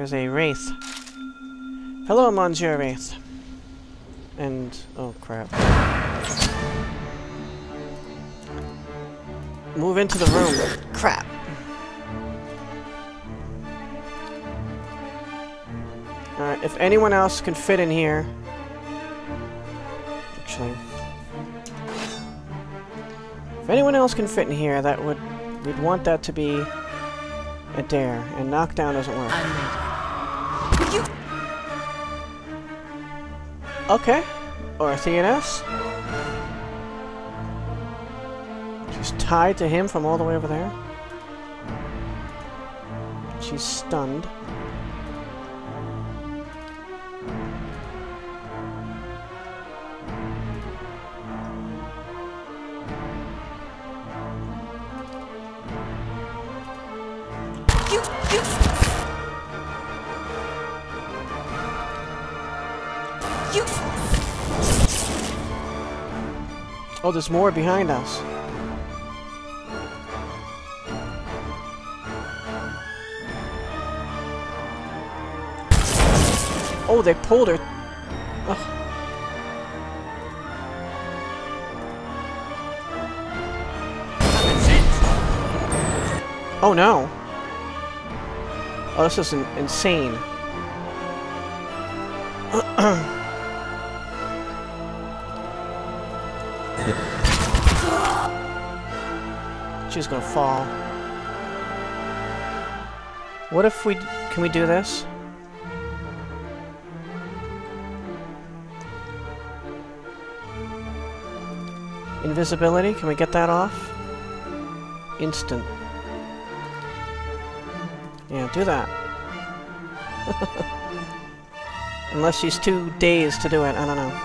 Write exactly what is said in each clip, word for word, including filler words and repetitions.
There's a wraith. Hello, Monsieur Wraith. And... oh, crap. Move into the room. Crap. Alright, if anyone else can fit in here... Actually... If anyone else can fit in here, that would... we'd want that to be a dare, and knockdown doesn't work. Okay. Or T N S. She's tied to him from all the way over there. She's stunned. Oh, there's more behind us. Oh, they pulled her. Ugh. Oh no. Oh, this is in insane. She's gonna fall. What if we... can we do this? Invisibility, can we get that off? Instant. Yeah, do that. Unless she's too dazed to do it, I don't know.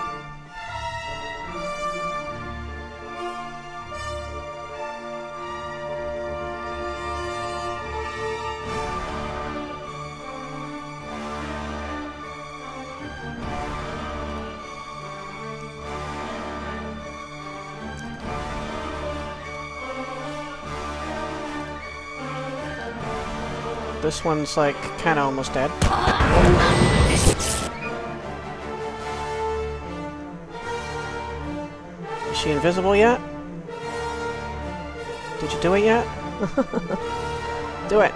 This one's like kinda almost dead. Is she invisible yet? Did you do it yet? Do it!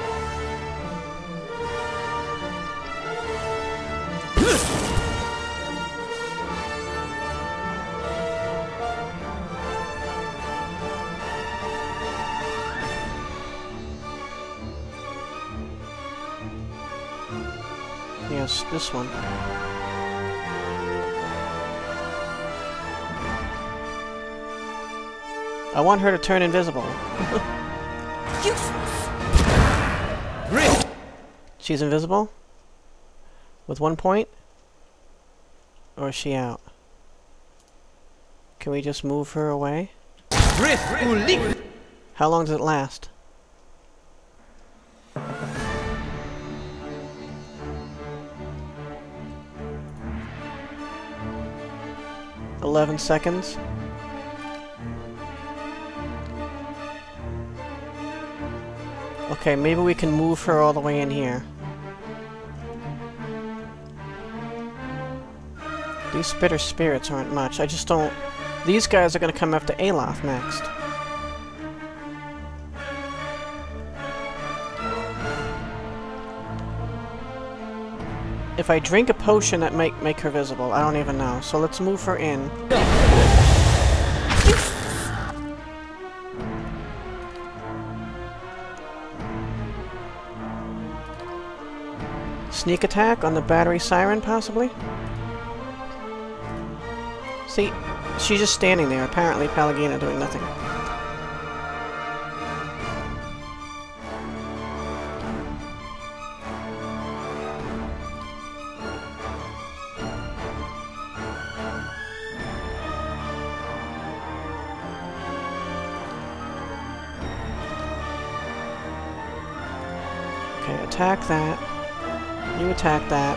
Yes, this one. I want her to turn invisible. She's invisible? With one point? Or is she out? Can we just move her away? How long does it last? Eleven seconds. Okay, maybe we can move her all the way in here. These spitter spirits aren't much. I just don't... These guys are gonna come after Aloth next. If I drink a potion, that might make her visible. I don't even know. So let's move her in. Sneak attack on the battery siren, possibly? See, she's just standing there. Apparently, Pallegina doing nothing. Okay, attack that. You attack that.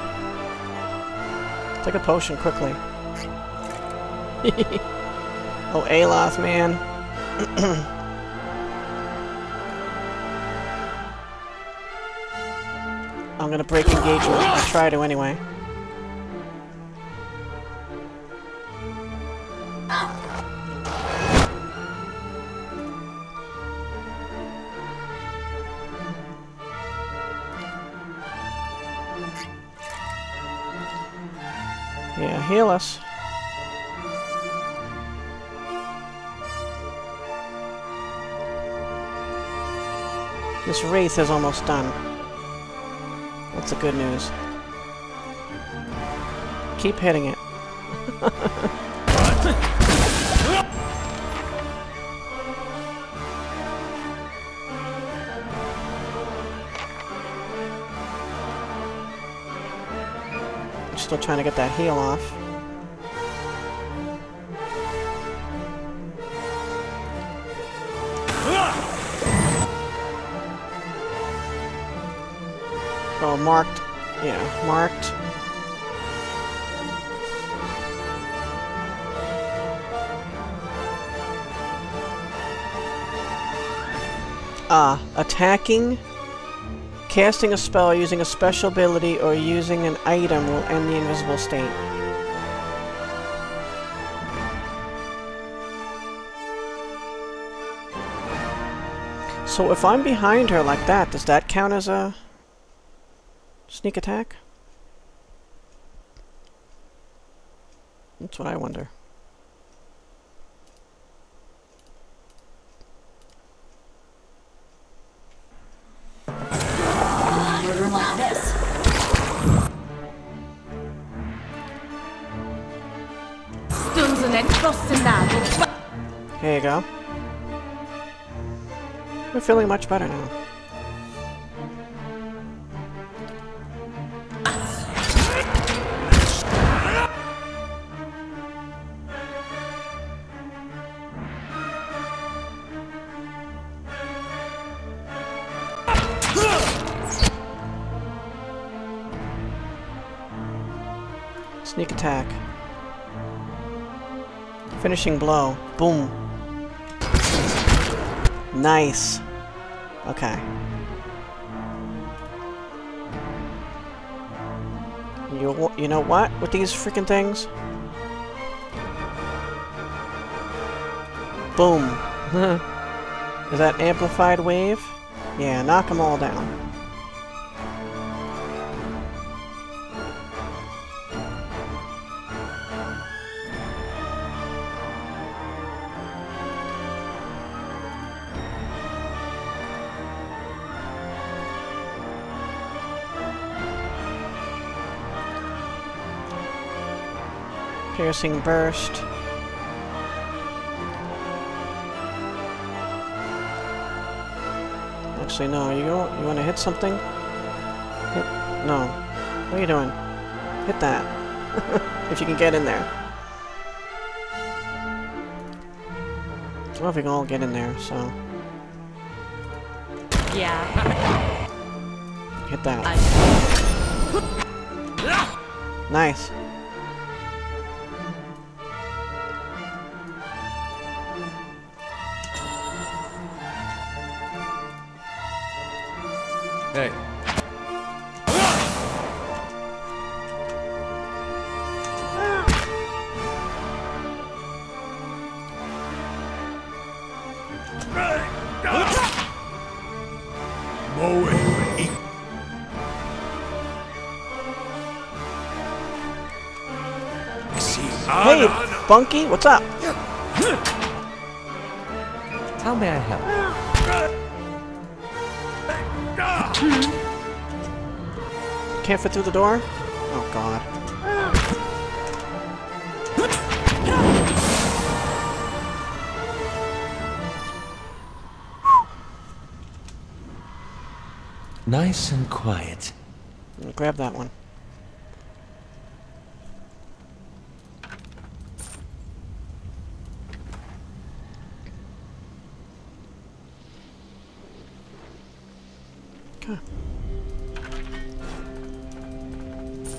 Take a potion quickly. Oh, Aloth, man. I'm gonna break engagement. I'll try to anyway. Yeah, heal us. This wraith is almost done. That's the good news. Keep hitting it. Still trying to get that heal off. Oh, marked. Yeah, marked. Ah, attacking, casting a spell using a special ability, or using an item will end the invisible state. So if I'm behind her like that, does that count as a sneak attack? That's what I wonder. Like this. Here you go. We're feeling much better now. Sneak attack. Finishing blow. Boom. Nice. Okay. You, you know what? With these freaking things? Boom. Is that amplified wave? Yeah, knock them all down. Piercing burst. Actually, no. You go, you want to hit something? Hit, no. What are you doing? Hit that. If you can get in there. I don't know if we can all get in there, so. Yeah. Hit that. I... Nice. Hey. Hey, Bunky, what's up? How may I help? Can't fit through the door? Oh god. Nice and quiet. Grab that one. Okay.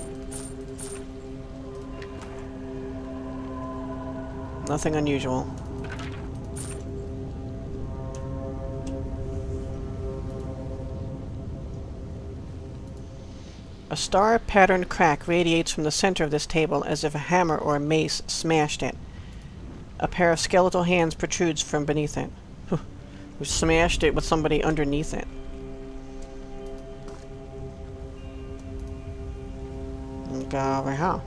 Nothing unusual. A star-patterned crack radiates from the center of this table as if a hammer or a mace smashed it. A pair of skeletal hands protrudes from beneath it. We smashed it with somebody underneath it. And go over here.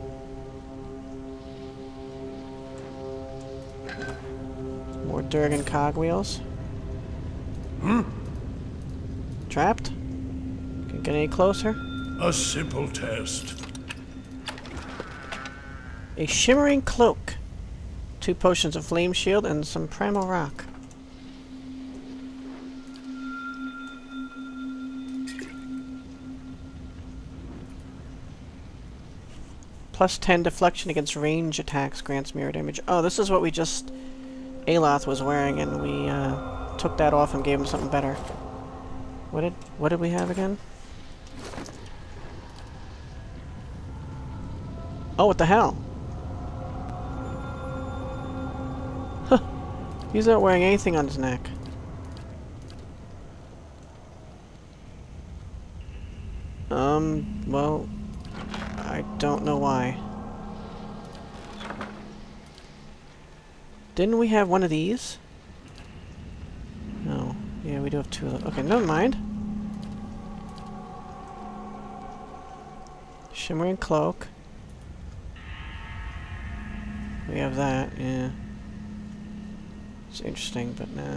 More Durgan cogwheels. Hmm? Trapped? Can get any closer? A simple test. A shimmering cloak. Two potions of flame shield and some primal rock. Plus ten deflection against range attacks grants mirrored image. Oh, this is what we just... Aloth was wearing, and we uh, took that off and gave him something better. What did what did we have again? Oh, what the hell? Huh. He's not wearing anything on his neck. Um, well, I don't know why. Didn't we have one of these? No. Yeah, we do have two of them. Okay, never mind. Shimmering cloak. We have that, yeah. It's interesting, but nah.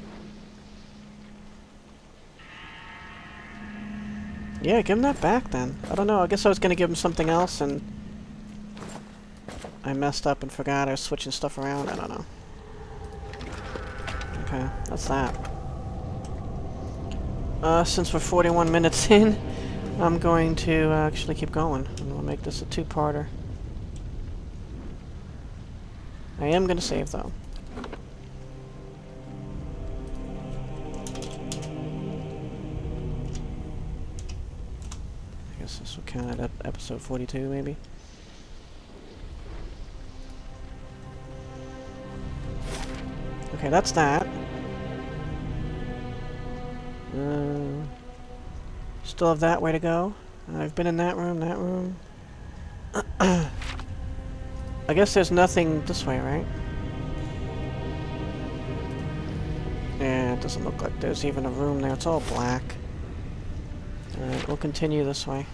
Yeah, give him that back then. I don't know, I guess I was gonna give him something else and I messed up and forgot I was switching stuff around. I don't know. Okay, that's that. Uh, since we're forty-one minutes in, I'm going to uh, actually keep going. I'm going to make this a two-parter. I am going to save, though. I guess this will count at episode forty-two, maybe? Okay, that's that. Uh, still have that way to go. I've been in that room, that room. I guess there's nothing this way, right? Yeah, it doesn't look like there's even a room there. It's all black. Alright, we'll continue this way.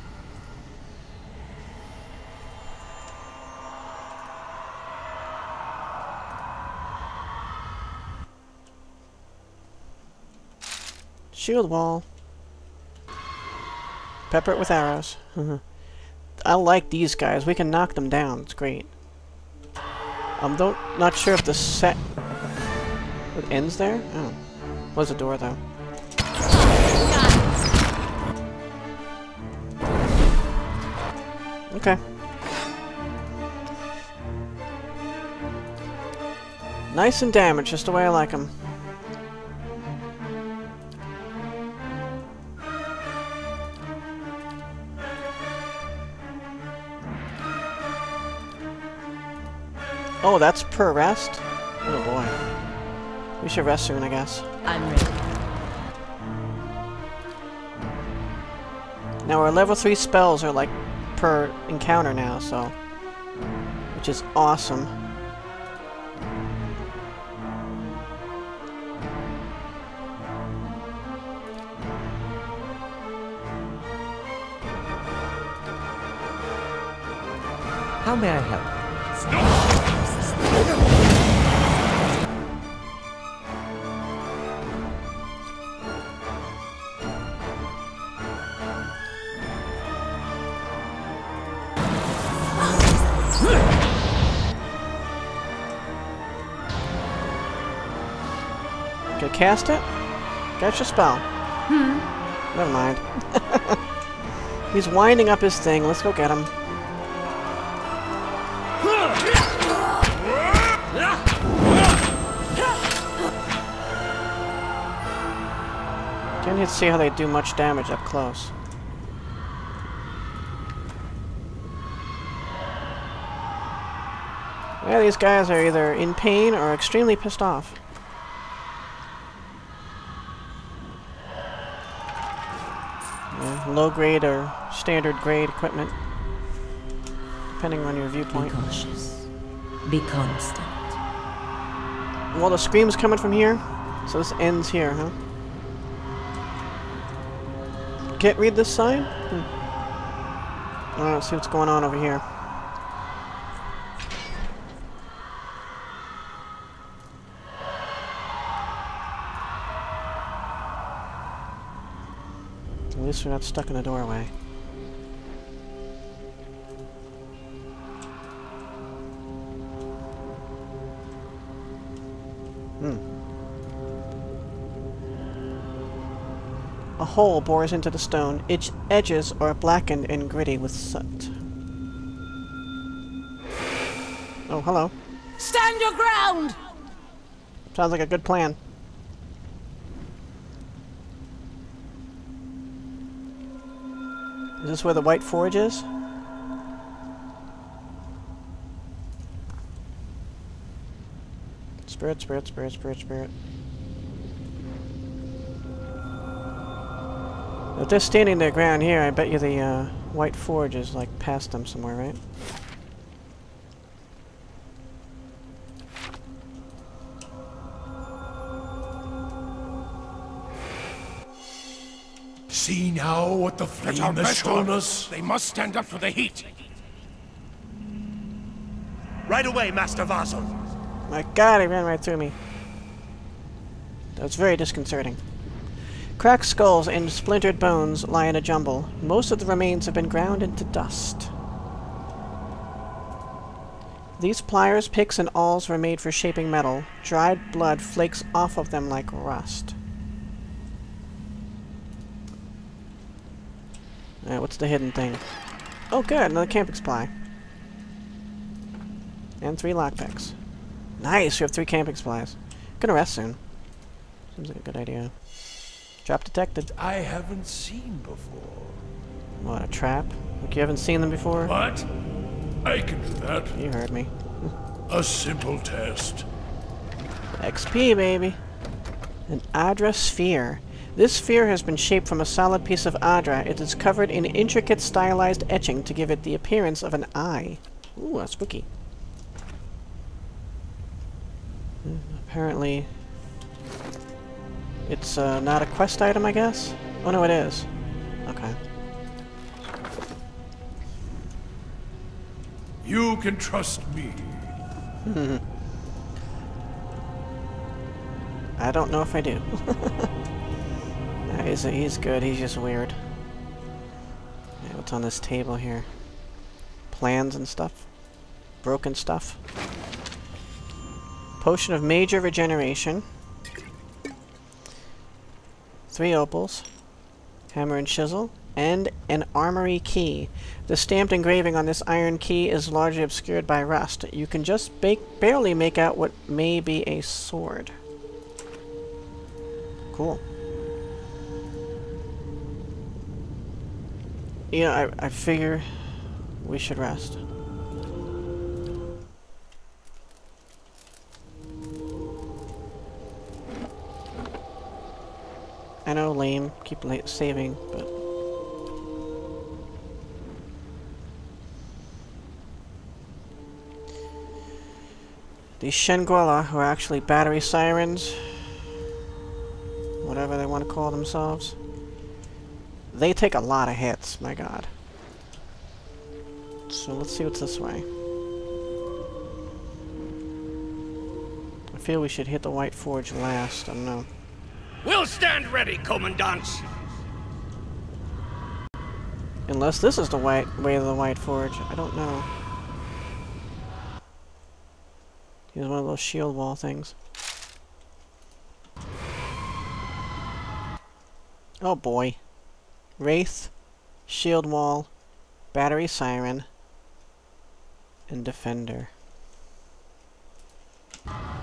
Shield wall. Pepper it with arrows. I like these guys. We can knock them down. It's great. I'm don't not sure if the set it ends there. Oh, was a door though. Okay. Nice and damaged, just the way I like them. Oh, that's per rest? Oh boy. We should rest soon, I guess. I'm ready. Now our level three spells are like per encounter now, so... which is awesome. How may I help? Okay, cast it? Catch your spell. Hmm. Never mind. He's winding up his thing. Let's go get him. Can't hit see how they do much damage up close. Yeah, these guys are either in pain or extremely pissed off. Yeah, low grade or standard grade equipment, depending on your Be viewpoint. cautious. Be constant. Well, the scream's coming from here, so this ends here, huh? Can't read this sign? Hmm. Alright, let's see what's going on over here. At least we're not stuck in the doorway. Hmm. A hole bores into the stone. Its edges are blackened and gritty with soot. Oh, hello. Stand your ground! Sounds like a good plan. Is this where the White Forge is? Spirit, spirit, spirit, spirit, spirit. If they're standing their ground here, I bet you the uh, White Forge is like past them somewhere, right? See now what the flame our has best shown hope. us? They must stand up to the heat. Right away, Master Vaso. My god, he ran right through me. That was very disconcerting. Cracked skulls and splintered bones lie in a jumble. Most of the remains have been ground into dust. These pliers, picks, and awls were made for shaping metal. Dried blood flakes off of them like rust. Alright, what's the hidden thing? Oh good, another camping supply. And three lockpicks. Nice, we have three camping supplies. Gonna rest soon. Seems like a good idea. Trap detected. I haven't seen before. What, a trap? Like you haven't seen them before? What? I can do that. You heard me. A simple test. X P, baby. An Adra sphere. This sphere has been shaped from a solid piece of Adra. It is covered in intricate stylized etching to give it the appearance of an eye. Ooh, that's spooky. Hmm, apparently, it's uh, not a quest item, I guess? Oh no, it is. Okay. You can trust me. I don't know if I do. Nah, he's, he's good, he's just weird. Yeah, what's on this table here? Plans and stuff? Broken stuff? Potion of Major Regeneration. Three opals. Hammer and chisel. And an armory key. The stamped engraving on this iron key is largely obscured by rust. You can just ba barely make out what may be a sword. Cool. Yeah, I, I figure we should rest. I know, lame. Keep la saving, but... These Shenguala, who are actually battery sirens, whatever they want to call themselves, they take a lot of hits, my god. So let's see what's this way. I feel we should hit the White Forge last, I don't know. We'll stand ready, Commandants. Unless this is the white way of the White Forge, I don't know. Here's one of those shield wall things. Oh boy. Wraith, shield wall, battery siren, and defender.